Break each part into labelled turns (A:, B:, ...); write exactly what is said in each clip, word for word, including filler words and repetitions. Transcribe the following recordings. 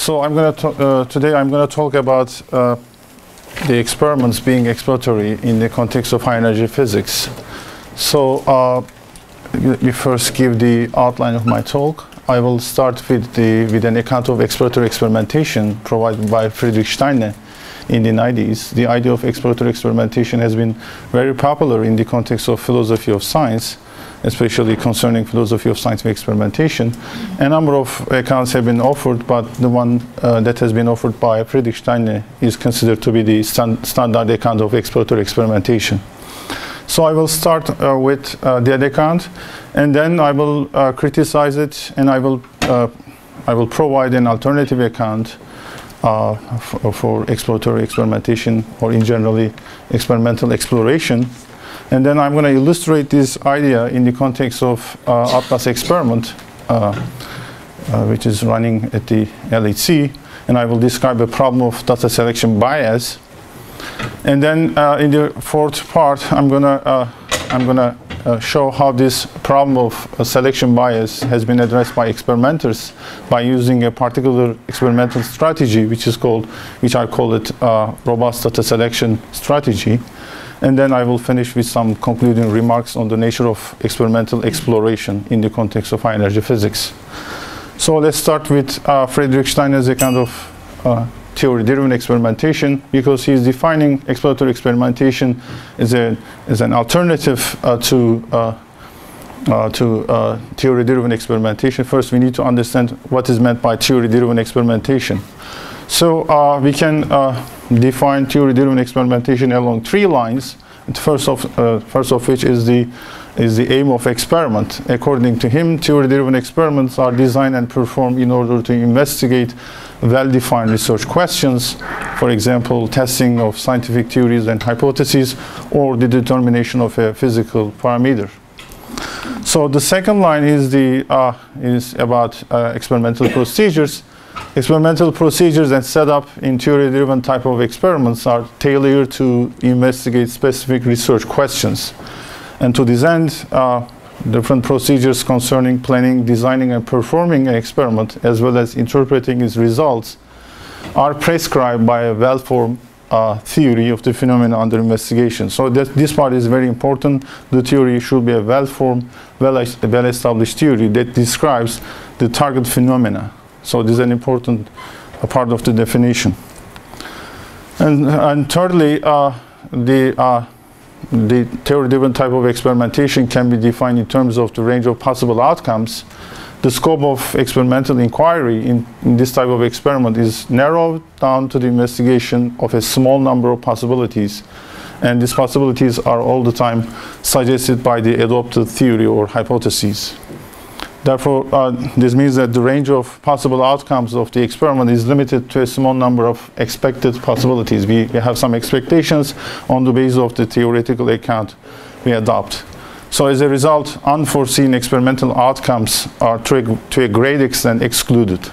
A: So I'm going to uh, today I'm going to talk about uh, the experiments being exploratory in the context of high energy physics. So uh, let me first give the outline of my talk. I will start with the with an account of exploratory experimentation provided by Friedrich Steiner in the nineties. The idea of exploratory experimentation has been very popular in the context of philosophy of science, especially concerning philosophy of scientific experimentation. A number of accounts have been offered, but the one uh, that has been offered by Friedrich Steiner is considered to be the stand standard account of exploratory experimentation. So I will start uh, with uh, that account, and then I will uh, criticize it, and I will uh, I will provide an alternative account uh, for exploratory experimentation, or in generally experimental exploration. And then I'm going to illustrate this idea in the context of uh, Atlas experiment, uh, uh, which is running at the L H C, and I will describe a problem of data selection bias. And then uh, in the fourth part, I'm going to uh, I'm going to uh, show how this problem of uh, selection bias has been addressed by experimenters by using a particular experimental strategy, which is called, which I call it uh, robust data selection strategy. And then I will finish with some concluding remarks on the nature of experimental exploration in the context of high energy physics. So let's start with uh, Friedrich Steiner's account of uh, theory-driven experimentation, because he is defining exploratory experimentation as, a, as an alternative uh, to, uh, uh, to uh, theory-driven experimentation. First, we need to understand what is meant by theory-driven experimentation. So uh, we can uh, define theory-driven experimentation along three lines. And first of uh, first of which is the is the aim of experiment. According to him, theory-driven experiments are designed and performed in order to investigate well-defined research questions. For example, testing of scientific theories and hypotheses, or the determination of a physical parameter. So the second line is the uh, is about uh, experimental procedures. Experimental procedures and setup in theory-driven type of experiments are tailored to investigate specific research questions. And to this end, uh, different procedures concerning planning, designing, and performing an experiment, as well as interpreting its results, are prescribed by a well-formed uh, theory of the phenomena under investigation. So that this part is very important. The theory should be a well-formed, well-established theory that describes the target phenomena. So this is an important uh, part of the definition. And, and thirdly, uh, the, uh, the theory-driven type of experimentation can be defined in terms of the range of possible outcomes. The scope of experimental inquiry in, in this type of experiment is narrowed down to the investigation of a small number of possibilities. And these possibilities are all the time suggested by the adopted theory or hypotheses. Therefore, uh, this means that the range of possible outcomes of the experiment is limited to a small number of expected possibilities. We, we have some expectations on the basis of the theoretical account we adopt. So as a result, unforeseen experimental outcomes are to a, to a great extent excluded.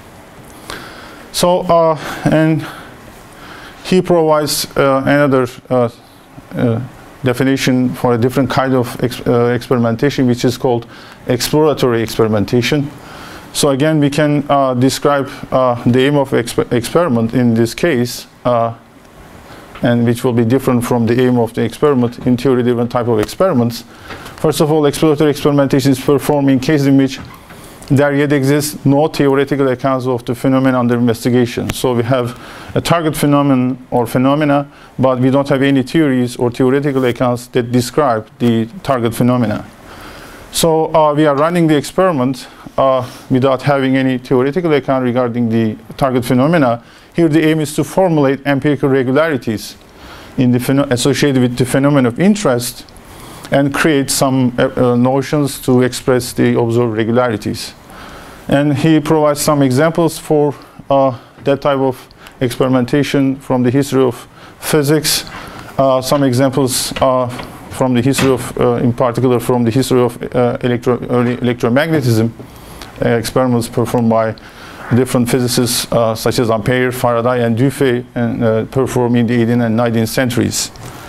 A: So, uh, and he provides uh, another uh, uh, definition for a different kind of ex uh, experimentation, which is called exploratory experimentation. So again, we can uh, describe uh, the aim of exper experiment in this case, uh, and which will be different from the aim of the experiment in theory-driven type of experiments. First of all, exploratory experimentation is performed in cases in which there yet exists no theoretical accounts of the phenomenon under investigation. So we have a target phenomenon or phenomena, but we don't have any theories or theoretical accounts that describe the target phenomena. So uh, we are running the experiment uh, without having any theoretical account regarding the target phenomena. Here the aim is to formulate empirical regularities in the associated with the phenomenon of interest, and create some uh, uh, notions to express the observed regularities. And he provides some examples for uh, that type of experimentation from the history of physics. Uh, some examples uh, from the history of, uh, in particular from the history of uh, electro early electromagnetism, uh, experiments performed by different physicists uh, such as Ampere, Faraday, and Dufay, and uh, performed in the eighteenth and nineteenth centuries.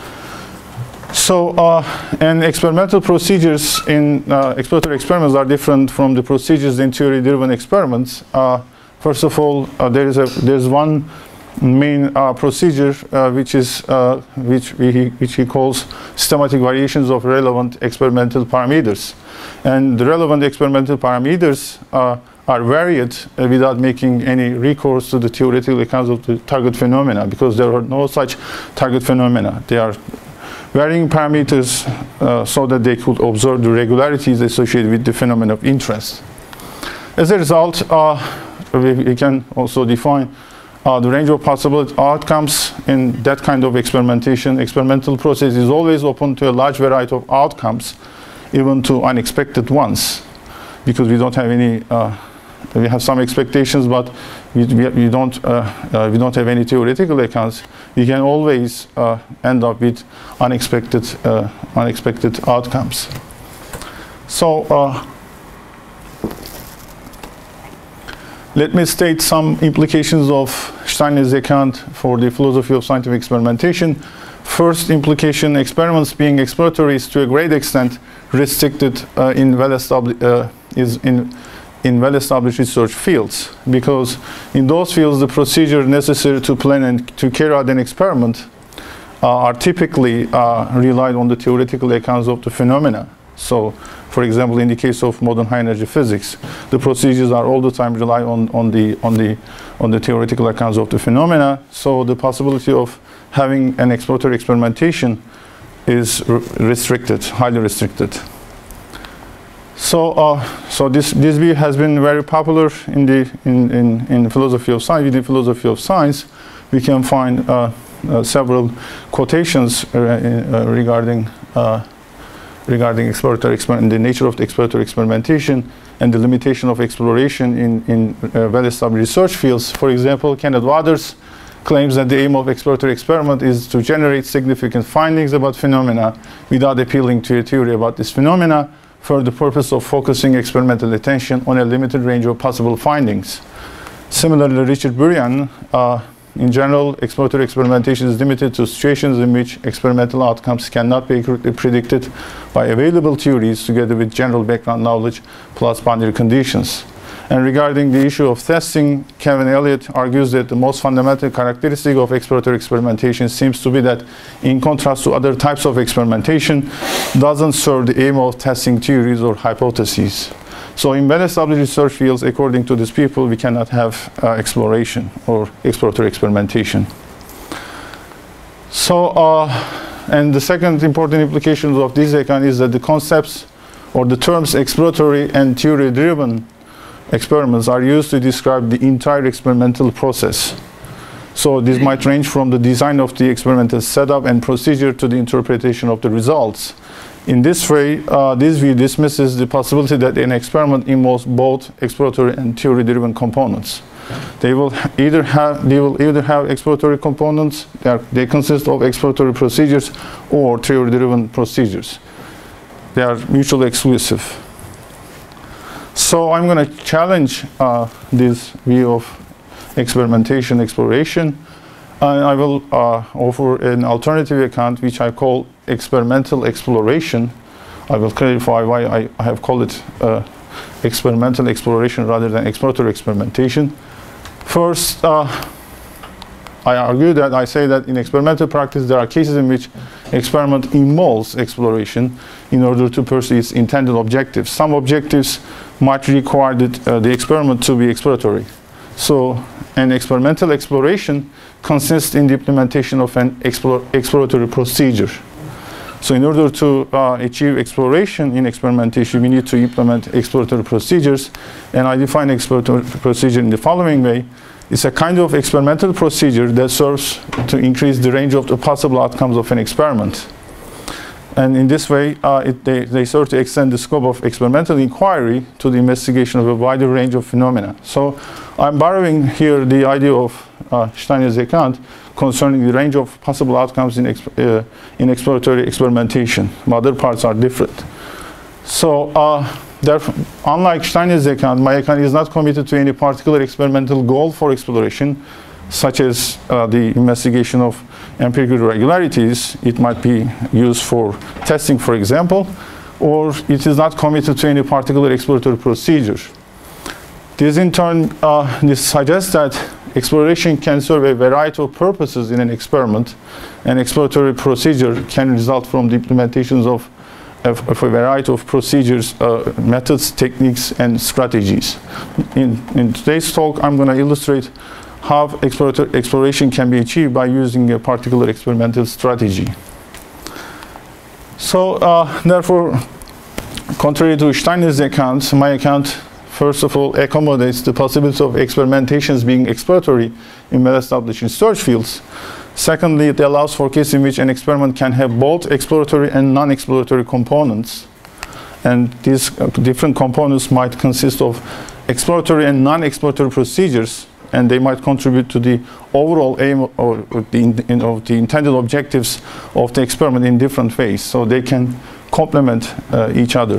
A: So, uh, and experimental procedures in uh, exploratory experiments are different from the procedures in theory-driven experiments. Uh, First of all, uh, there is a there's one main uh, procedure uh, which is uh, which we, which he calls systematic variations of relevant experimental parameters, and the relevant experimental parameters uh, are varied uh, without making any recourse to the theoretical accounts of the target phenomena, because there are no such target phenomena. They are varying parameters uh, so that they could observe the regularities associated with the phenomena of interest. As a result, uh, we, we can also define Uh, the range of possible outcomes in that kind of experimentation. Experimental process is always open to a large variety of outcomes, even to unexpected ones, because we don't have any, uh, we have some expectations, but we, we, we, don't, uh, uh, we don't have any theoretical accounts. We can always uh, end up with unexpected, uh, unexpected outcomes. So, uh, let me state some implications of Stein's account for the philosophy of scientific experimentation. First implication, experiments being exploratory is to a great extent restricted uh, in well-established uh, is in in well-established research fields, because in those fields the procedure necessary to plan and to carry out an experiment uh, are typically uh, relied on the theoretical accounts of the phenomena. So, for example, in the case of modern high-energy physics, the procedures are all the time rely on, on, the, on, the, on the theoretical accounts of the phenomena. So the possibility of having an exploratory experimentation is restricted, highly restricted. So, uh, so this, this view has been very popular in the in, in, in philosophy of science. Within philosophy of science, we can find uh, uh, several quotations uh, uh, regarding uh, regarding exploratory experiment, the nature of the exploratory experimentation and the limitation of exploration in, in uh, well-established research fields. For example, Kenneth Waters claims that the aim of exploratory experiment is to generate significant findings about phenomena without appealing to a theory about this phenomena for the purpose of focusing experimental attention on a limited range of possible findings. Similarly, Richard Burian, uh, in general, exploratory experimentation is limited to situations in which experimental outcomes cannot be accurately predicted by available theories together with general background knowledge plus boundary conditions. And regarding the issue of testing, Kevin Elliott argues that the most fundamental characteristic of exploratory experimentation seems to be that, in contrast to other types of experimentation, doesn't serve the aim of testing theories or hypotheses. So in well-established research fields, according to these people, we cannot have uh, exploration or exploratory experimentation. So, uh, and the second important implication of this account is that the concepts or the terms exploratory and theory-driven experiments are used to describe the entire experimental process. So this might range from the design of the experimental setup and procedure to the interpretation of the results. In this way, uh, this view dismisses the possibility that an experiment involves both exploratory and theory-driven components. They will either have they will either have exploratory components, they, are, they consist of exploratory procedures, or theory-driven procedures. They are mutually exclusive. So I'm going to challenge uh, this view of experimentation, exploration. And I will uh, offer an alternative account which I call experimental exploration. I will clarify why I, I have called it uh, experimental exploration rather than exploratory experimentation. First, uh, I argue that I say that in experimental practice there are cases in which experiment involves exploration in order to pursue its intended objectives. Some objectives might require that, uh, the experiment to be exploratory. So an experimental exploration consists in the implementation of an explore, exploratory procedure. So in order to uh, achieve exploration in experimentation, we need to implement exploratory procedures. And I define exploratory procedure in the following way. It's a kind of experimental procedure that serves to increase the range of the possible outcomes of an experiment. And in this way, uh, it, they, they serve to extend the scope of experimental inquiry to the investigation of a wider range of phenomena. So I'm borrowing here the idea of uh, Stein's account concerning the range of possible outcomes in, exp uh, in exploratory experimentation. Other parts are different. So uh, therefore, unlike Stein's account, my account is not committed to any particular experimental goal for exploration, such as uh, the investigation of empirical irregularities. It might be used for testing, for example, or it is not committed to any particular exploratory procedure. This in turn uh, this suggests that exploration can serve a variety of purposes in an experiment. An exploratory procedure can result from the implementations of, of, of a variety of procedures, uh, methods, techniques, and strategies. In, in today's talk, I'm going to illustrate how exploration can be achieved by using a particular experimental strategy. So, uh, therefore, contrary to Steiner's account, my account, first of all, accommodates the possibility of experimentations being exploratory in well-established research fields. Secondly, it allows for cases in which an experiment can have both exploratory and non-exploratory components. And these uh, different components might consist of exploratory and non-exploratory procedures, and they might contribute to the overall aim or, or the, in, of the intended objectives of the experiment in different ways. So they can complement uh, each other.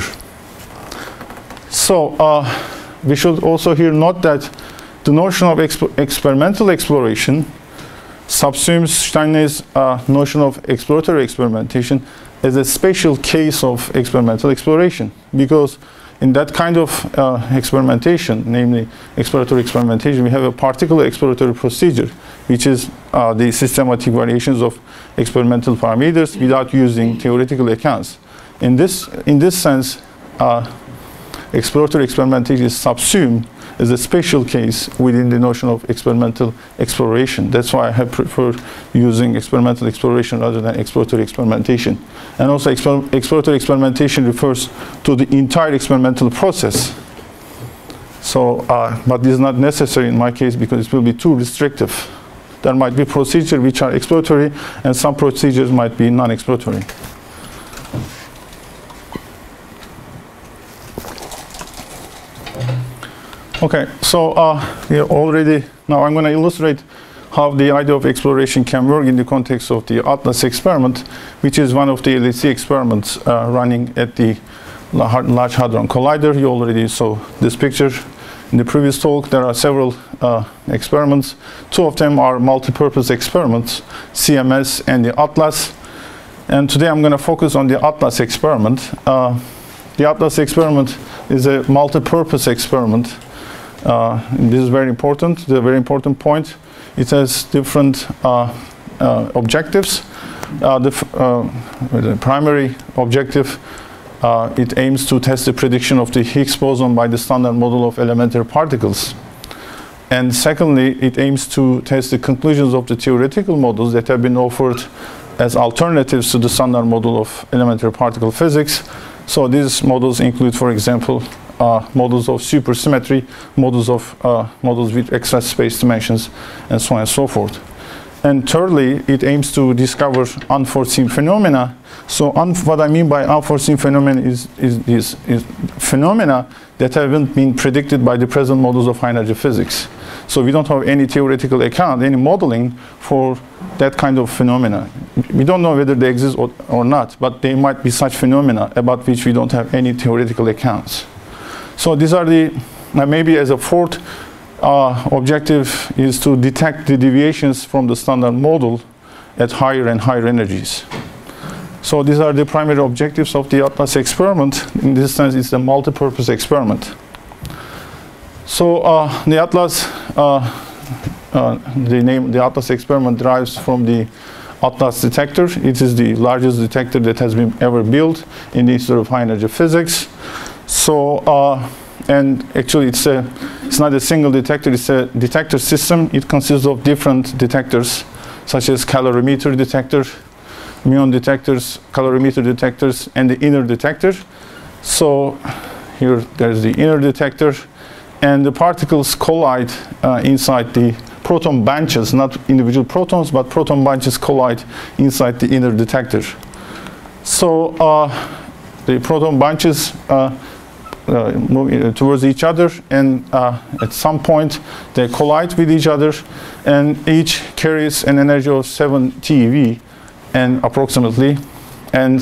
A: So uh, we should also here note that the notion of exp experimental exploration subsumes Steiner's uh, notion of exploratory experimentation as a special case of experimental exploration, because in that kind of uh, experimentation, namely exploratory experimentation, we have a particular exploratory procedure, which is uh, the systematic variations of experimental parameters without using theoretical accounts. In this, in this sense, uh, exploratory experimentation is subsumed as a special case within the notion of experimental exploration. That's why I have preferred using experimental exploration rather than exploratory experimentation. And also exper exploratory experimentation refers to the entire experimental process. So, uh, but this is not necessary in my case because it will be too restrictive. There might be procedures which are exploratory and some procedures might be non-exploratory. Okay, so uh, we already, now I'm going to illustrate how the idea of exploration can work in the context of the ATLAS experiment, which is one of the L H C experiments uh, running at the Large Hadron Collider. You already saw this picture in the previous talk. There are several uh, experiments. Two of them are multi-purpose experiments, C M S and the ATLAS. And today I'm going to focus on the ATLAS experiment. Uh, the ATLAS experiment is a multi-purpose experiment. Uh, this is very important, the very important point. It has different uh, uh, objectives. Uh, the, f uh, the primary objective, uh, it aims to test the prediction of the Higgs boson by the standard model of elementary particles. And secondly, it aims to test the conclusions of the theoretical models that have been offered as alternatives to the standard model of elementary particle physics. So these models include, for example, Uh, models of supersymmetry, models of uh, models with extra space dimensions, and so on and so forth. And thirdly, it aims to discover unforeseen phenomena. So what I mean by unforeseen phenomena is, is, is, is phenomena that haven't been predicted by the present models of high energy physics. So we don't have any theoretical account, any modeling for that kind of phenomena. We don't know whether they exist or, or not, but they might be such phenomena about which we don't have any theoretical accounts. So these are the, uh, maybe as a fourth uh, objective is to detect the deviations from the standard model at higher and higher energies. So these are the primary objectives of the ATLAS experiment. In this sense, it's a multi-purpose experiment. So uh, the ATLAS, uh, uh, the name, the ATLAS experiment derives from the ATLAS detector. It is the largest detector that has been ever built in the history of high energy physics. So, uh, and actually it's, a, it's not a single detector, it's a detector system. It consists of different detectors, such as calorimeter detector, muon detectors, calorimeter detectors, and the inner detector. So here there's the inner detector, and the particles collide uh, inside the proton bunches, not individual protons, but proton bunches collide inside the inner detector. So uh, the proton bunches uh, Uh, move towards each other, and uh, at some point they collide with each other, and each carries an energy of seven T eV and approximately, and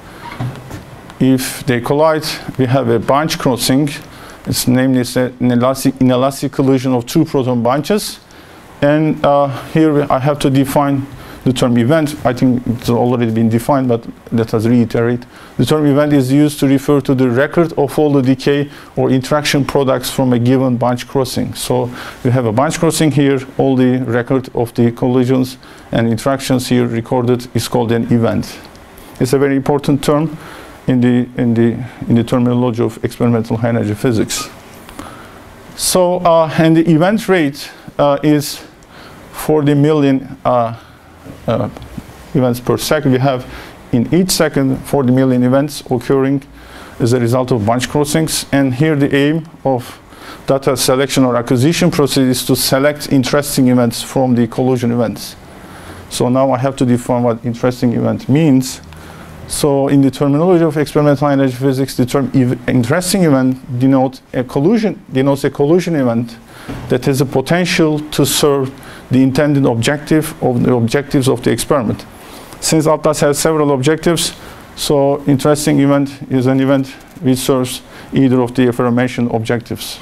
A: if they collide we have a bunch crossing. It's namely an inelastic, inelastic collision of two proton bunches, and uh, here I have to define The term event, I think it's already been defined, but let us reiterate. The term event is used to refer to the record of all the decay or interaction products from a given bunch crossing. So we have a bunch crossing here, all the record of the collisions and interactions here recorded is called an event. It's a very important term in the, in the, in the terminology of experimental high energy physics. So, uh, and the event rate uh, is forty million uh, uh, events per second. We have in each second forty million events occurring as a result of bunch crossings. And here the aim of data selection or acquisition process is to select interesting events from the collision events. So now I have to define what interesting event means. So in the terminology of experimental high energy physics, the term ev interesting event denotes a collision, denotes a collision event that has a potential to serve the intended objective of the objectives of the experiment. Since ATLAS has several objectives, so interesting event is an event which serves either of the aforementioned objectives.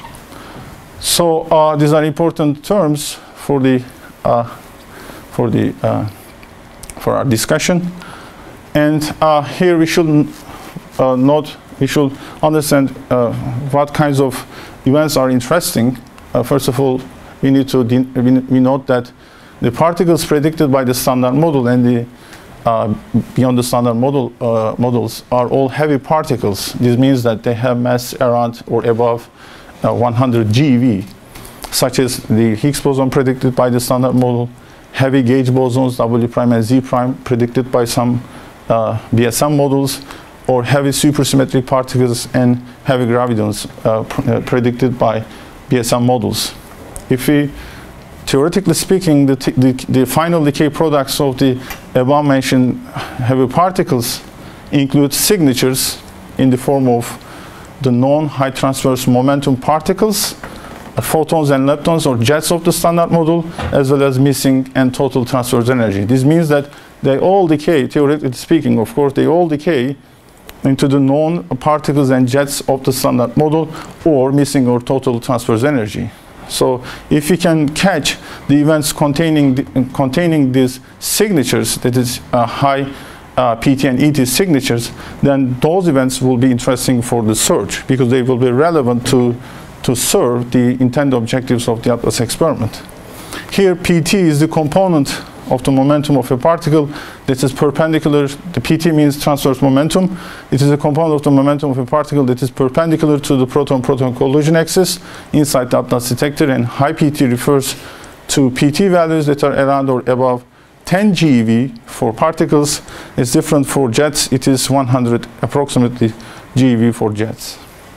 A: So uh, these are important terms for the uh, for the uh, for our discussion. And uh, here we should uh, note, we should understand uh, what kinds of events are interesting. Uh, first of all, we need to we, we note that the particles predicted by the standard model and the uh, beyond the standard model uh, models are all heavy particles. This means that they have mass around or above uh, one hundred G eV, such as the Higgs boson predicted by the standard model, heavy gauge bosons W prime and Z prime predicted by some Uh, B S M models, or heavy supersymmetric particles and heavy gravitons uh, pr uh, predicted by B S M models. If we, theoretically speaking, the, the, the final decay products of the above mentioned heavy particles include signatures in the form of the known high transverse momentum particles, uh, photons and leptons or jets of the standard model, as well as missing and total transverse energy. This means that they all decay, theoretically speaking, of course, they all decay into the known particles and jets of the standard model or missing or total transverse energy. So if we can catch the events containing, the, uh, containing these signatures, that is uh, high uh, P T and E T signatures, then those events will be interesting for the search because they will be relevant to, to serve the intended objectives of the ATLAS experiment. Here P T is the component of the momentum of a particle that is perpendicular. The P T means transverse momentum. It is a component of the momentum of a particle that is perpendicular to the proton-proton collision axis inside the ATLAS detector, and high P T refers to P T values that are around or above ten G eV for particles. It's different for jets. It is one hundred approximately G eV for jets.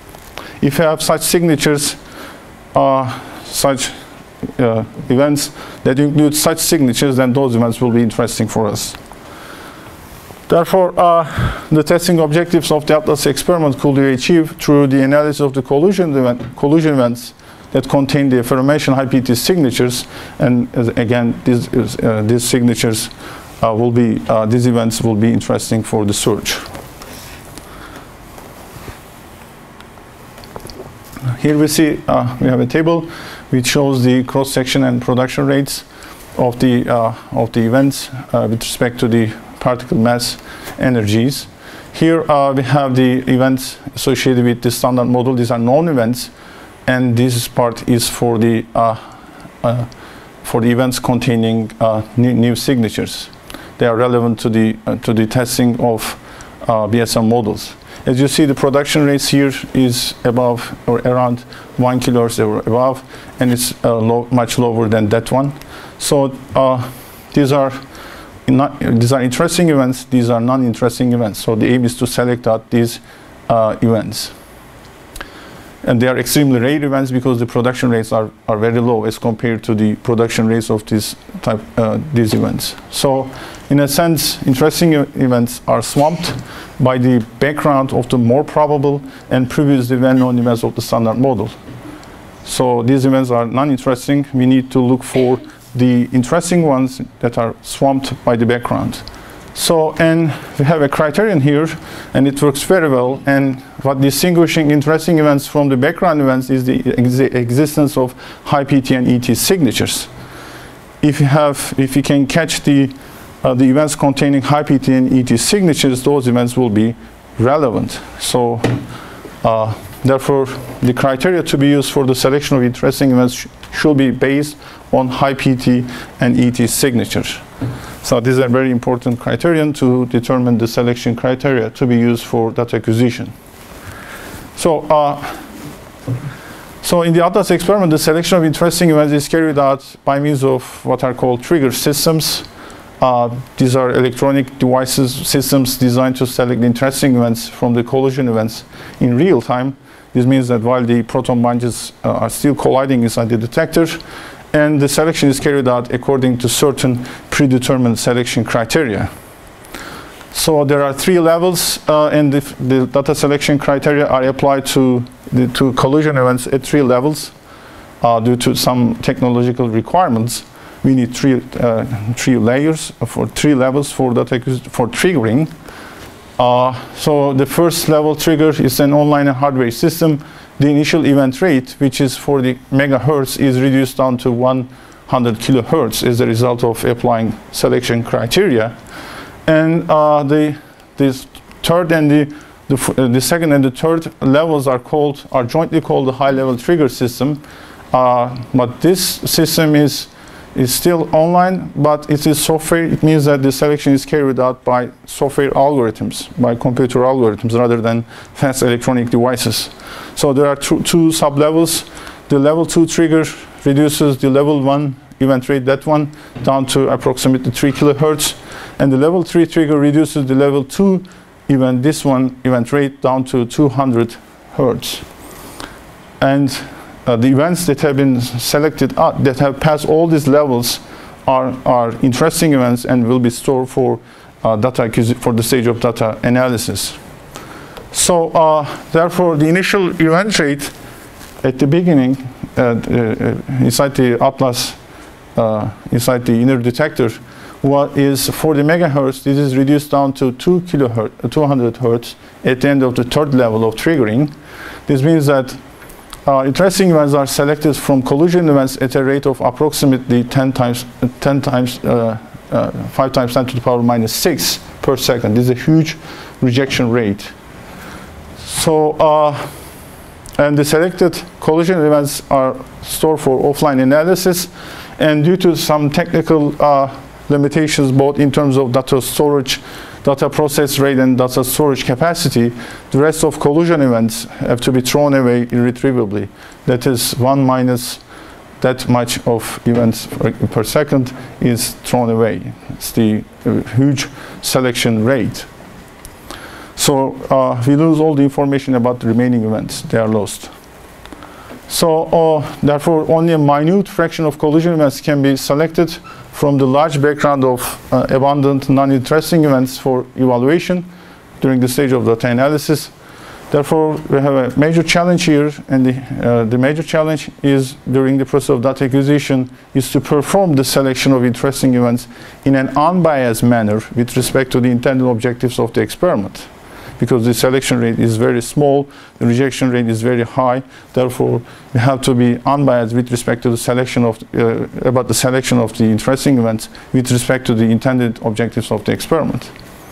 A: If you have such signatures, uh, such Uh, events that include such signatures, then those events will be interesting for us. Therefore, uh, the testing objectives of the ATLAS experiment could be achieved through the analysis of the collision, event, collision events that contain the aforementioned high P T signatures, and uh, again, these, uh, these signatures uh, will be, uh, these events will be interesting for the search. Here we see, uh, we have a table which shows the cross-section and production rates of the, uh, of the events uh, with respect to the particle mass energies. Here uh, we have the events associated with the standard model. These are known events, and this part is for the, uh, uh, for the events containing uh, new, new signatures. They are relevant to the, uh, to the testing of uh, B S M models. As you see, the production rates here is above or around one kilohertz or above, and it's uh, low, much lower than that one. So uh, these are not, these are interesting events. These are non-interesting events. So the aim is to select out these uh, events, and they are extremely rare events because the production rates are are very low as compared to the production rates of this type uh, these events. So, in a sense, interesting e events are swamped by the background of the more probable and previously well-known events of the standard model. So these events are non-interesting. We need to look for the interesting ones that are swamped by the background. So, and we have a criterion here, and it works very well. And what distinguishing interesting events from the background events is the ex existence of high P T and E T signatures. If you have, if you can catch the uh, the events containing high P T and E T signatures, those events will be relevant. So uh, therefore, the criteria to be used for the selection of interesting events sh should be based on high P T and E T signatures. So these are very important criterion to determine the selection criteria to be used for data acquisition. So, uh, so in the Atlas experiment, the selection of interesting events is carried out by means of what are called trigger systems. Uh, these are electronic devices, systems designed to select interesting events from the collision events in real time. This means that while the proton bunches uh, are still colliding inside the detector, and the selection is carried out according to certain predetermined selection criteria. So there are three levels, uh, and the, the data selection criteria are applied to the to collision events at three levels. Uh, due to some technological requirements, we need three uh, three layers for three levels for data for triggering. Uh, so the first level trigger is an online and hardware system. The initial event rate, which is forty megahertz, is reduced down to one hundred kilohertz as a result of applying selection criteria. And uh, the this third and the the, uh, the second and the third levels are called are jointly called the high-level trigger system. Uh, but this system is is still online, but it is software. It means that the selection is carried out by software algorithms, by computer algorithms, rather than fast electronic devices. So there are two, two sub-levels. The level two trigger reduces the level one event rate, that one, down to approximately three kilohertz. And the level three trigger reduces the level two event, this one, event rate down to two hundred hertz. And Uh, the events that have been selected, uh, that have passed all these levels, are, are interesting events and will be stored for uh, data for the stage of data analysis. So, uh, therefore, the initial event rate at the beginning, uh, uh, inside the Atlas, uh, inside the inner detector, what is forty megahertz. This is reduced down to two kilohertz, uh, two hundred hertz at the end of the third level of triggering. This means that Uh, interesting events are selected from collision events at a rate of approximately ten times, uh, ten times, uh, uh, five times ten to the power minus six per second. This is a huge rejection rate. So, uh, and the selected collision events are stored for offline analysis, and due to some technical uh, limitations, both in terms of data storage, data process rate, and data storage capacity, the rest of collision events have to be thrown away irretrievably. That is, one minus that much of events per, per second is thrown away. It's the uh, huge selection rate. So uh, we lose all the information about the remaining events. They are lost. So uh, therefore, only a minute fraction of collision events can be selected from the large background of uh, abundant non-interesting events for evaluation during the stage of data analysis. Therefore, we have a major challenge here, and the, uh, the major challenge is during the process of data acquisition is to perform the selection of interesting events in an unbiased manner with respect to the intended objectives of the experiment. Because the selection rate is very small, the rejection rate is very high. Therefore, we have to be unbiased with respect to the selection of uh, about the selection of the interesting events with respect to the intended objectives of the experiment.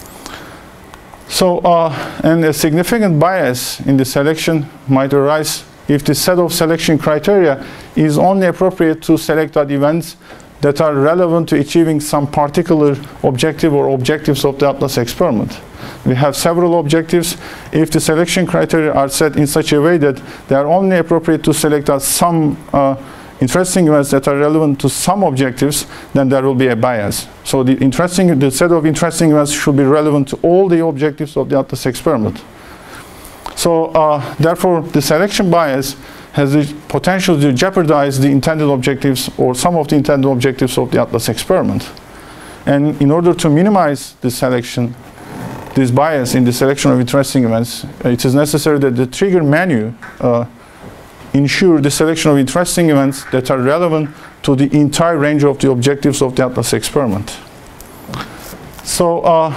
A: So, uh, and a significant bias in the selection might arise if the set of selection criteria is only appropriate to select out events that are relevant to achieving some particular objective or objectives of the Atlas experiment. We have several objectives. If the selection criteria are set in such a way that they are only appropriate to select out some uh, interesting events that are relevant to some objectives, then there will be a bias. So the interesting, the set of interesting events should be relevant to all the objectives of the Atlas experiment. So uh, therefore, the selection bias has the potential to jeopardize the intended objectives or some of the intended objectives of the Atlas experiment. And in order to minimize the selection, this bias in the selection of interesting events, it is necessary that the trigger menu uh, ensure the selection of interesting events that are relevant to the entire range of the objectives of the Atlas experiment. So, uh,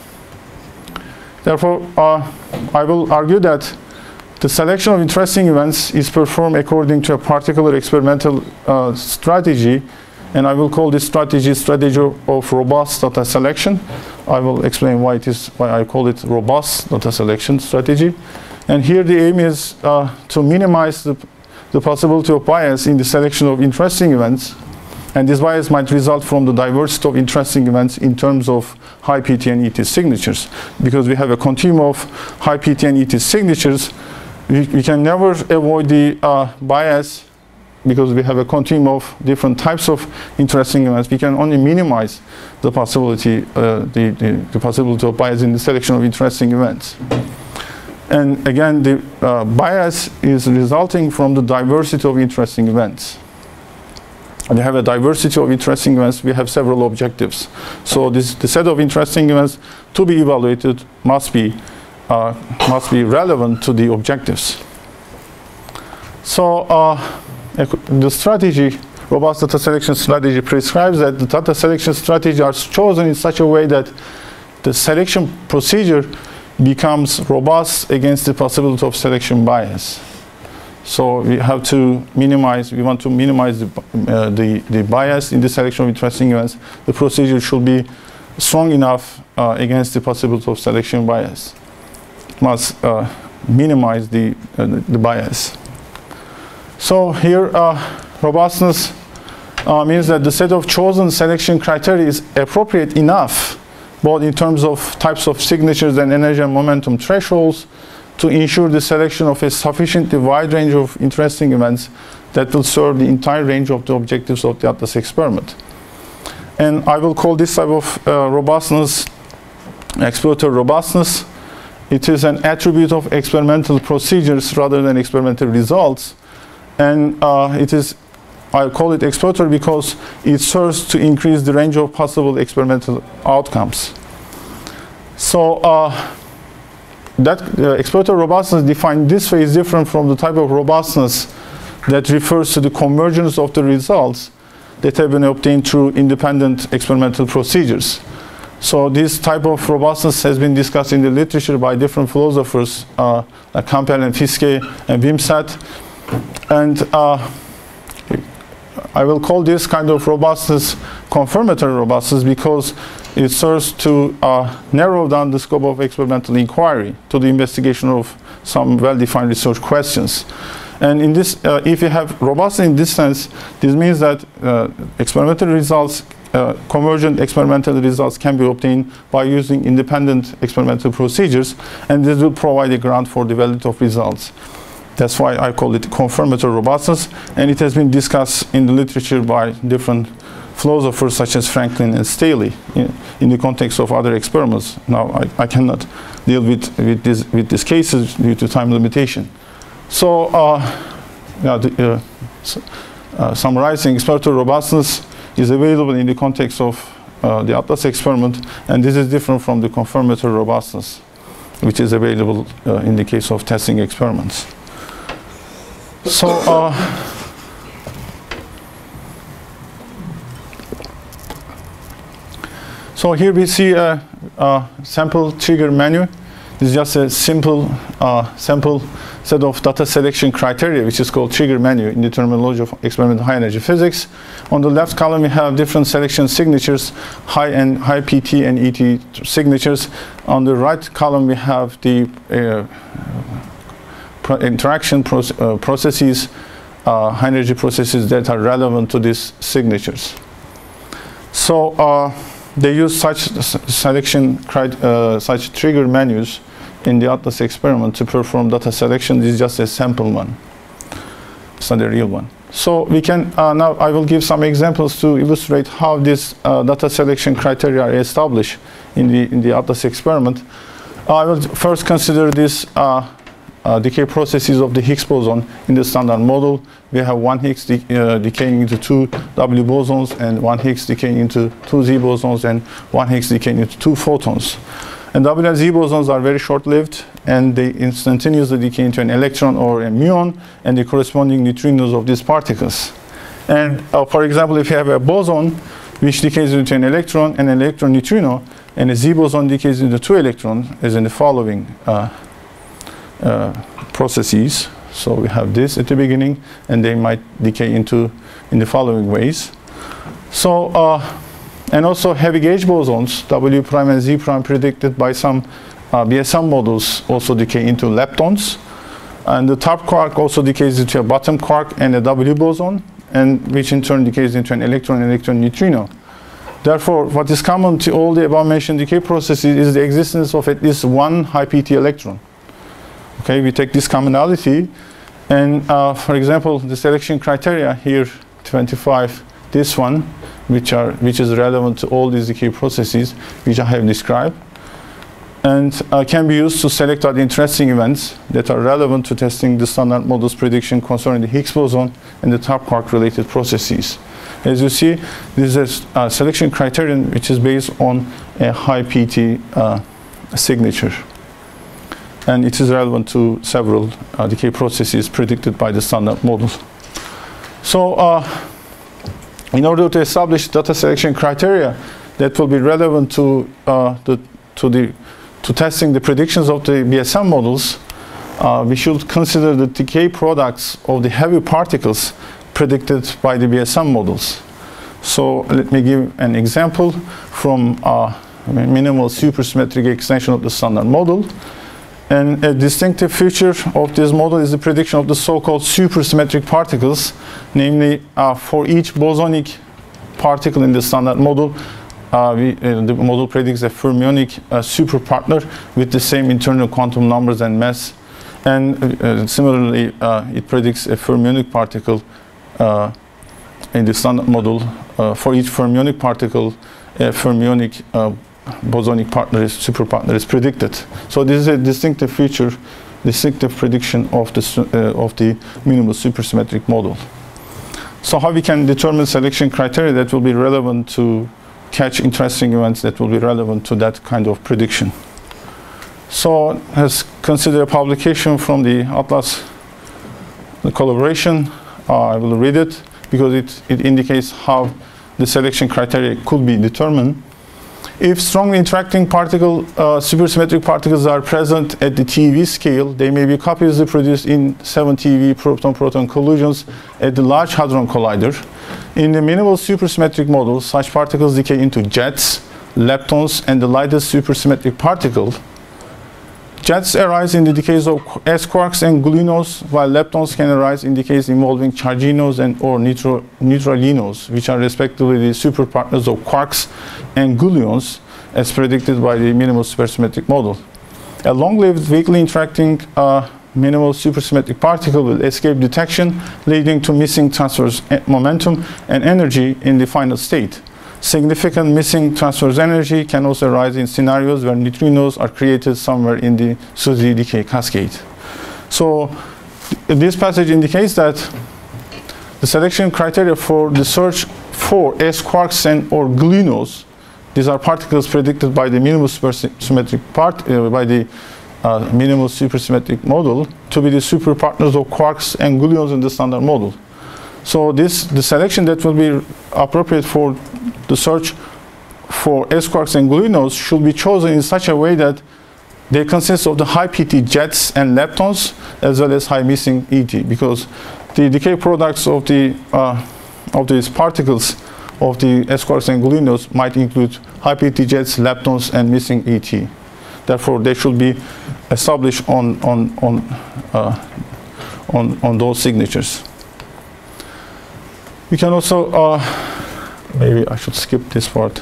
A: therefore, uh, I will argue that the selection of interesting events is performed according to a particular experimental uh, strategy And I will call this strategy strategy of robust data selection. I will explain why it is why I call it robust data selection strategy. And here the aim is uh, to minimize the, the possibility of bias in the selection of interesting events. And this bias might result from the diversity of interesting events in terms of high P T and E T signatures. Because we have a continuum of high P T and E T signatures, we, we can never avoid the uh, bias because we have a continuum of different types of interesting events. We can only minimize the possibility, uh, the, the, the possibility of bias in the selection of interesting events. And again, the uh, bias is resulting from the diversity of interesting events. And we have a diversity of interesting events. We have several objectives. So this the set of interesting events to be evaluated must be uh, must be relevant to the objectives. So uh, the strategy, robust data selection strategy, prescribes that the data selection strategy are chosen in such a way that the selection procedure becomes robust against the possibility of selection bias. So we have to minimize, we want to minimize the, uh, the, the bias in the selection of interesting events. The procedure should be strong enough uh, against the possibility of selection bias. It must uh, minimize the, uh, the bias. So here, uh, robustness uh, means that the set of chosen selection criteria is appropriate enough, both in terms of types of signatures and energy and momentum thresholds, to ensure the selection of a sufficiently wide range of interesting events that will serve the entire range of the objectives of the Atlas experiment. And I will call this type of uh, robustness exploratory robustness. It is an attribute of experimental procedures rather than experimental results. And uh, it is, I call it exploratory because it serves to increase the range of possible experimental outcomes. So uh, that uh, exploratory robustness defined this way is different from the type of robustness that refers to the convergence of the results that have been obtained through independent experimental procedures. So this type of robustness has been discussed in the literature by different philosophers uh, like Campbell and Fiske and Wimsatt. And uh, I will call this kind of robustness confirmatory robustness because it serves to uh, narrow down the scope of experimental inquiry to the investigation of some well-defined research questions. And in this, uh, if you have robustness in this sense, this means that uh, experimental results, uh, convergent experimental results can be obtained by using independent experimental procedures, and this will provide a ground for the validity of results. That's why I call it confirmatory robustness, and it has been discussed in the literature by different philosophers such as Franklin and Staley in, in the context of other experiments. Now I, I cannot deal with, with, this, with these cases due to time limitation. So uh, yeah, the, uh, so, uh, summarizing, exploratory robustness is available in the context of uh, the Atlas experiment, and this is different from the confirmatory robustness, which is available uh, in the case of testing experiments. So uh, so here we see a, a sample trigger menu. This is just a simple uh, sample set of data selection criteria, which is called trigger menu in the terminology of experimental high energy physics. On the left column, we have different selection signatures, high and high P T and E T signatures. On the right column, we have the uh, pro interaction proce uh, processes, uh, high energy processes that are relevant to these signatures. So uh, they use such selection, uh, such trigger menus in the Atlas experiment to perform data selection. This is just a sample one. It's not a real one. So we can, uh, now I will give some examples to illustrate how this uh, data selection criteria are established in the, in the Atlas experiment. Uh, I will first consider this uh, uh, decay processes of the Higgs boson in the standard model. We have one Higgs de uh, decaying into two W bosons, and one Higgs decaying into two Z bosons, and one Higgs decaying into two photons. And W and Z bosons are very short-lived, and they instantaneously decay into an electron or a muon and the corresponding neutrinos of these particles. And uh, for example, if you have a boson which decays into an electron and an electron neutrino, and a Z boson decays into two electrons, as in the following uh, uh, processes. So we have this at the beginning, and they might decay into in the following ways. So, uh, and also heavy gauge bosons, W prime and Z prime, predicted by some uh, B S M models, also decay into leptons. And the top quark also decays into a bottom quark and a W boson, and which in turn decays into an electron, electron neutrino. Therefore, what is common to all the above mentioned decay processes is the existence of at least one high P T electron. Okay, we take this commonality, and uh, for example, the selection criteria here, twenty-five, this one, which are which is relevant to all these decay processes, which I have described, and uh, can be used to select out interesting events that are relevant to testing the standard model's prediction concerning the Higgs boson and the top quark related processes. As you see, this is a selection criterion which is based on a high P T uh, signature, and it is relevant to several uh, decay processes predicted by the standard model. So uh, in order to establish data selection criteria that will be relevant to uh, the to the to testing the predictions of the B S M models, uh, we should consider the decay products of the heavy particles predicted by the B S M models. So let me give an example from uh, minimal supersymmetric extension of the standard model. And a distinctive feature of this model is the prediction of the so-called supersymmetric particles, namely uh, for each bosonic particle in the standard model, Uh, we, uh, the model predicts a fermionic uh, superpartner with the same internal quantum numbers and mass, and uh, similarly uh, it predicts a fermionic particle uh, in the standard model. Uh, for each fermionic particle, a fermionic uh, bosonic partner is superpartner is predicted. So this is a distinctive feature, distinctive prediction of the uh, of the minimal supersymmetric model. So how we can determine selection criteria that will be relevant to catch interesting events that will be relevant to that kind of prediction. So let's consider a publication from the Atlas the collaboration. Uh, I will read it because it, it indicates how the selection criteria could be determined. If strongly interacting particle, uh, supersymmetric particles are present at the T eV scale, they may be copiously produced in seven T eV proton-proton collisions at the Large Hadron Collider. In the minimal supersymmetric model, such particles decay into jets, leptons, and the lightest supersymmetric particle. Jets arise in the decays of S quarks and gluinos, while leptons can arise in decays involving charginos and or neutro, neutralinos, which are respectively the superpartners of quarks and gluons, as predicted by the minimal supersymmetric model. A long-lived weakly interacting uh, minimal supersymmetric particle will escape detection, leading to missing transverse momentum and energy in the final state. Significant missing transverse energy can also arise in scenarios where neutrinos are created somewhere in the SUSY decay cascade. So th this passage indicates that the selection criteria for the search for S quarks and or gluinos, these are particles predicted by the minimal supersymmetric part uh, by the uh, minimal supersymmetric model to be the superpartners of quarks and gluons in the standard model. So this the selection that will be appropriate for the search for S quarks and gluinos should be chosen in such a way that they consist of the high P T jets and leptons as well as high missing E T, because the decay products of the uh, of these particles of the S quarks and gluinos might include high P T jets, leptons, and missing E T. Therefore, they should be established on on on uh, on on those signatures. We can also, uh, maybe I should skip this part.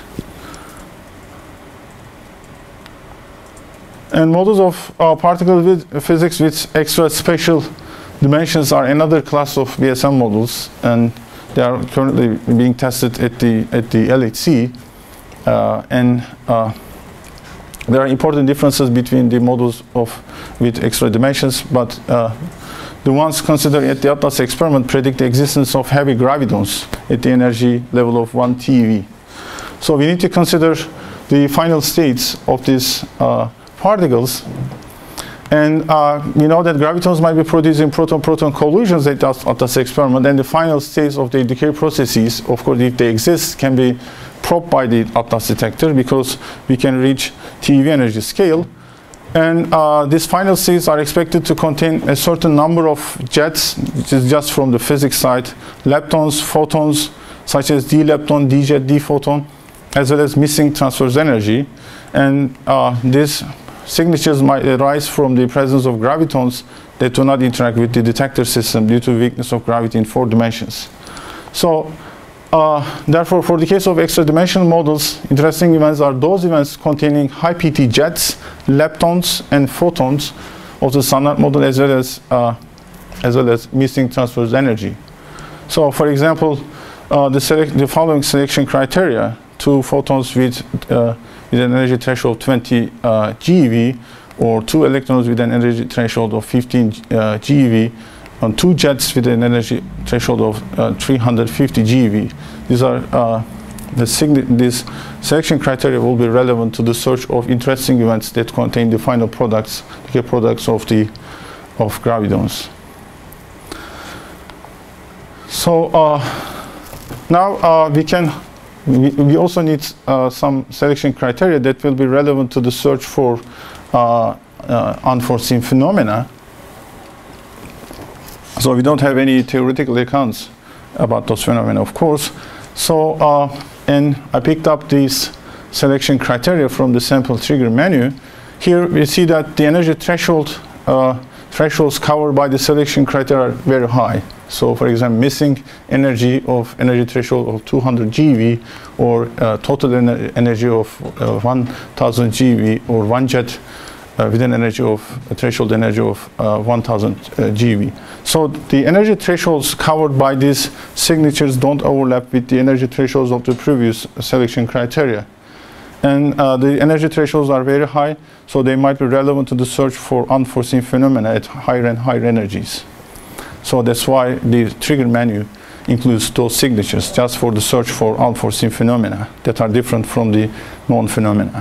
A: And models of uh, particle with physics with extra spatial dimensions are another class of B S M models, and they are currently being tested at the at the L H C. Uh, and uh, there are important differences between the models of with extra dimensions, but uh, the ones considered at the Atlas experiment predict the existence of heavy gravitons at the energy level of one T eV. So we need to consider the final states of these uh, particles. And uh, we know that gravitons might be produced in proton-proton collisions at the Atlas experiment, and the final states of the decay processes, of course, if they exist, can be probed by the Atlas detector because we can reach T eV energy scale. And uh, these final states are expected to contain a certain number of jets, which is just from the physics side, leptons, photons, such as d lepton, d jet, d photon, as well as missing transverse energy. And uh, these signatures might arise from the presence of gravitons that do not interact with the detector system due to weakness of gravity in four dimensions. So, uh, therefore, for the case of extra-dimensional models, interesting events are those events containing high P T jets, leptons, and photons of the standard model, as well as uh, as well as missing transverse energy. So, for example, uh, the, select the following selection criteria: two photons with uh, with an energy threshold of twenty uh, GeV, or two electrons with an energy threshold of fifteen uh, GeV, and two jets with an energy threshold of uh, three hundred fifty GeV. These are uh, the this selection criteria will be relevant to the search of interesting events that contain the final products, the products of the of gravitons. So uh, now uh, we can we, we also need uh, some selection criteria that will be relevant to the search for uh, uh, unforeseen phenomena. So we don't have any theoretical accounts about those phenomena, of course. So uh, and I picked up these selection criteria from the sample trigger menu. Here we see that the energy threshold uh, thresholds covered by the selection criteria are very high. So, for example, missing energy of energy threshold of two hundred GeV, or uh, total ener energy of uh, one thousand GeV, or one jet uh, with an energy of a threshold energy of uh, one thousand uh, GeV. So, the energy thresholds covered by these signatures don't overlap with the energy thresholds of the previous selection criteria. And uh, the energy thresholds are very high, so they might be relevant to the search for unforeseen phenomena at higher and higher energies. So that's why the trigger menu includes those signatures, just for the search for unforeseen phenomena that are different from the known phenomena.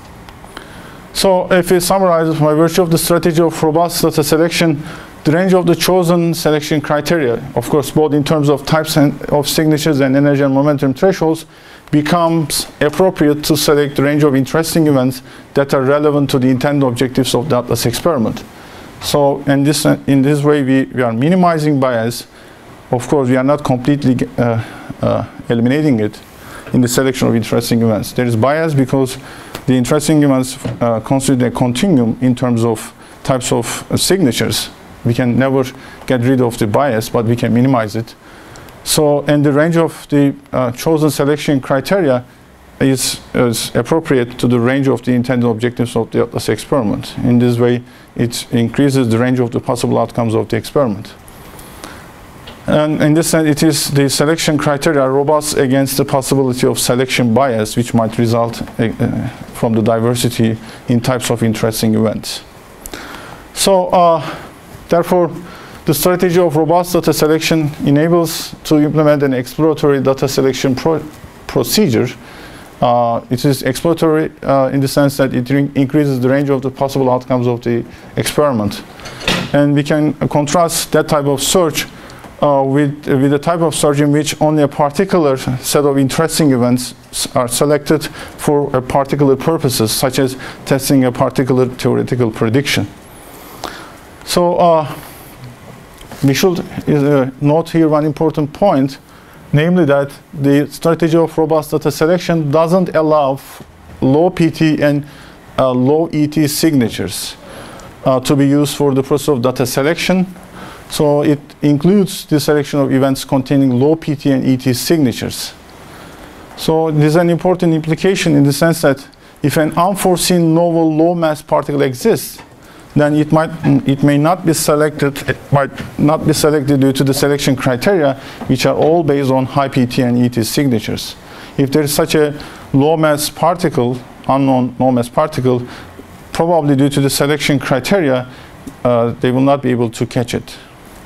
A: So if we summarize, by virtue of the strategy of robust data selection, the range of the chosen selection criteria, of course, both in terms of types and of signatures and energy and momentum thresholds, becomes appropriate to select the range of interesting events that are relevant to the intended objectives of the Atlas experiment. So in this, uh, in this way, we, we are minimizing bias. Of course, we are not completely uh, uh, eliminating it in the selection of interesting events. There is bias because the interesting events uh, constitute a continuum in terms of types of uh, signatures. We can never get rid of the bias, but we can minimize it. So, and the range of the uh, chosen selection criteria is, is appropriate to the range of the intended objectives of the Atlas experiment. In this way, it increases the range of the possible outcomes of the experiment. And in this sense, it is the selection criteria are robust against the possibility of selection bias, which might result uh, from the diversity in types of interesting events. So, uh, therefore, the strategy of robust data selection enables to implement an exploratory data selection pro procedure. Uh, it is exploratory uh, in the sense that it increases the range of the possible outcomes of the experiment. And we can uh, contrast that type of search uh, with, uh, with a type of search in which only a particular set of interesting events are selected for a particular purposes, such as testing a particular theoretical prediction. So uh, we should uh, note here one important point, namely that the strategy of robust data selection doesn't allow low P T and uh, low E T signatures uh, to be used for the process of data selection. So it includes the selection of events containing low P T and E T signatures. So this is an important implication in the sense that if an unforeseen novel low mass particle exists, then it might it may not be selected it might not be selected due to the selection criteria, which are all based on high P T and E T signatures. If there is such a low mass particle, unknown low mass particle, probably due to the selection criteria, uh, they will not be able to catch it.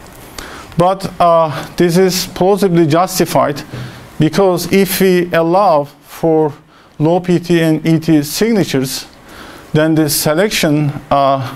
A: But uh, this is plausibly justified because if we allow for low P T and E T signatures, then the selection uh,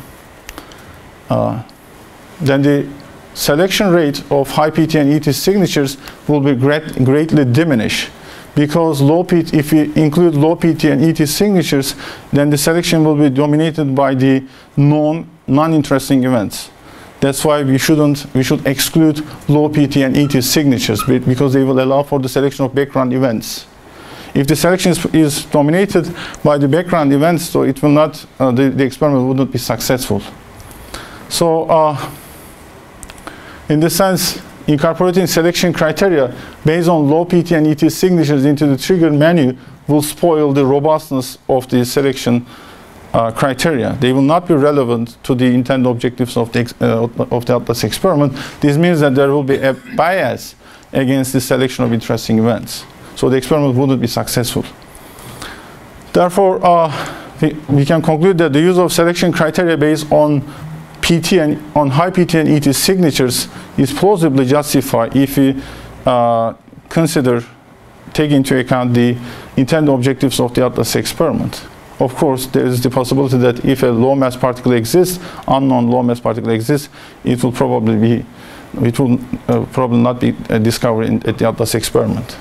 A: Uh, then the selection rate of high P T and E T signatures will be great, greatly diminished, because low P T, if we include low P T and E T signatures, then the selection will be dominated by the known non-interesting events. That's why we shouldn't, we should exclude low P T and E T signatures, because they will allow for the selection of background events. If the selection is, is dominated by the background events, so it will not, uh, the, the experiment would not be successful. So, uh, in this sense, incorporating selection criteria based on low P T and E T signatures into the trigger menu will spoil the robustness of the selection uh, criteria. They will not be relevant to the intended objectives of the, uh, of the Atlas experiment. This means that there will be a bias against the selection of interesting events. So the experiment wouldn't be successful. Therefore, uh, we, we can conclude that the use of selection criteria based on P T and on high P T and E T signatures is plausibly justified if we uh, consider, take into account the intended objectives of the Atlas experiment. Of course, there is the possibility that if a low mass particle exists, unknown low mass particle exists, it will probably be, it will uh, probably not be uh, discovered in, at the Atlas experiment.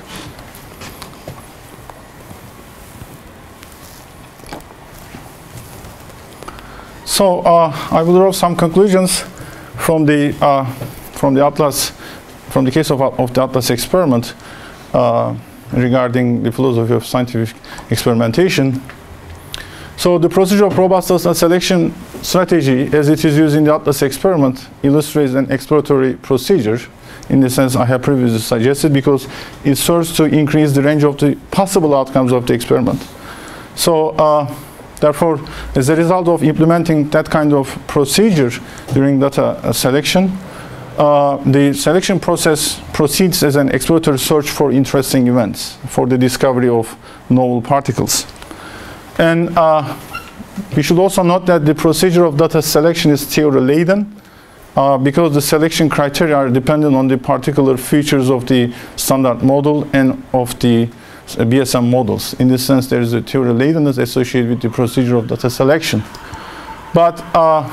A: So uh, I will draw some conclusions from the uh, from the Atlas, from the case of, of the Atlas experiment uh, regarding the philosophy of scientific experimentation. So the procedure of robust data selection strategy, as it is used in the Atlas experiment, illustrates an exploratory procedure, in the sense I have previously suggested, because it serves to increase the range of the possible outcomes of the experiment. So. Uh, Therefore, as a result of implementing that kind of procedure during data uh, selection, uh, the selection process proceeds as an exploratory search for interesting events, for the discovery of novel particles. And uh, we should also note that the procedure of data selection is theory-laden, uh, because the selection criteria are dependent on the particular features of the standard model and of the B S M models. In this sense, there is a theory latedness associated with the procedure of data selection. But uh,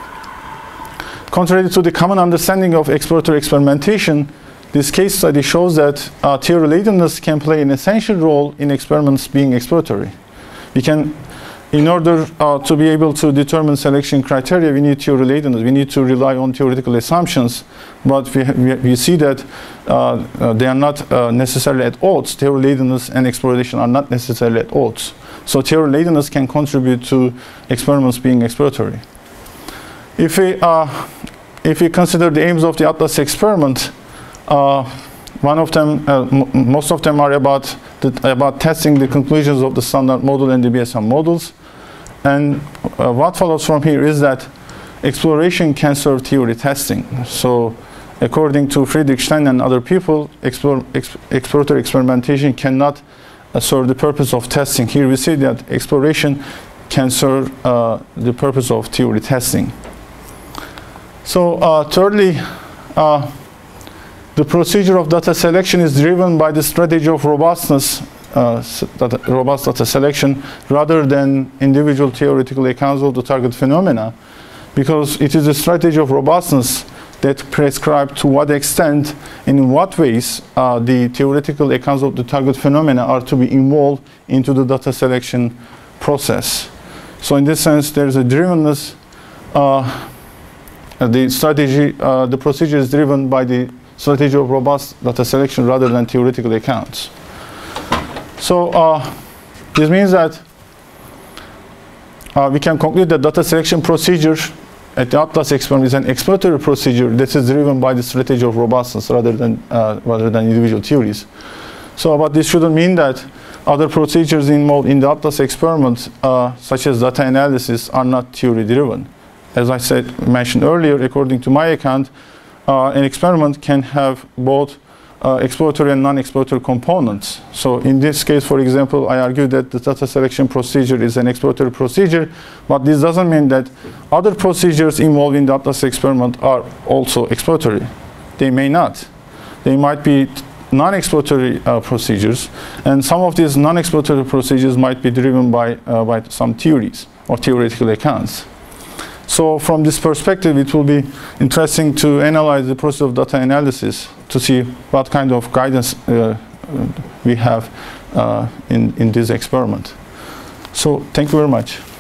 A: contrary to the common understanding of exploratory experimentation, this case study shows that uh, theory latedness can play an essential role in experiments being exploratory. We can, in order uh, to be able to determine selection criteria, we need theory latedness. We need to rely on theoretical assumptions, but we, we, we see that uh, uh, they are not uh, necessarily at odds. Theory latedness and exploration are not necessarily at odds. So theory latedness can contribute to experiments being exploratory. If we, uh, if we consider the aims of the Atlas experiment, uh, one of them, uh, m most of them are about, the, about testing the conclusions of the standard model and the B S M models. And uh, what follows from here is that exploration can serve theory testing. So according to Friedrich Stein and other people, explore, exp exploratory experimentation cannot uh, serve the purpose of testing. Here we see that exploration can serve uh, the purpose of theory testing. So uh, thirdly, uh, the procedure of data selection is driven by the strategy of robustness, uh, data, robust data selection, rather than individual theoretical accounts of the target phenomena, because it is a strategy of robustness that prescribes to what extent and in what ways uh, the theoretical accounts of the target phenomena are to be involved into the data selection process. So in this sense, there is a drivenness. Uh, the strategy, uh, the procedure is driven by the strategy of robust data selection rather than theoretical accounts. So uh, this means that uh, we can conclude that data selection procedure at the Atlas experiment is an exploratory procedure that is driven by the strategy of robustness rather than uh, rather than individual theories. So, but this shouldn't mean that other procedures involved in the Atlas experiment, uh, such as data analysis, are not theory driven. As I said, mentioned earlier, according to my account, uh, an experiment can have both uh, exploratory and non-exploratory components. So in this case, for example, I argue that the data selection procedure is an exploratory procedure, but this doesn't mean that other procedures involved in the Atlas experiment are also exploratory. They may not. They might be non-exploratory uh, procedures, and some of these non-exploratory procedures might be driven by, uh, by some theories or theoretical accounts. So from this perspective, it will be interesting to analyze the process of data analysis to see what kind of guidance uh, we have uh, in, in this experiment. So thank you very much.